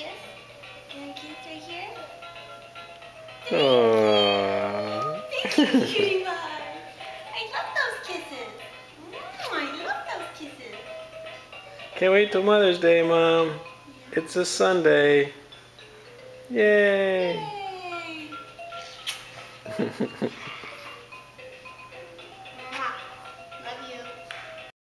kiss? You want a kiss right here? Aww. Thank you, cutie pie. I love those kisses. I love those kisses. Can't wait till Mother's Day, Mom. It's a Sunday. Yay. Yay.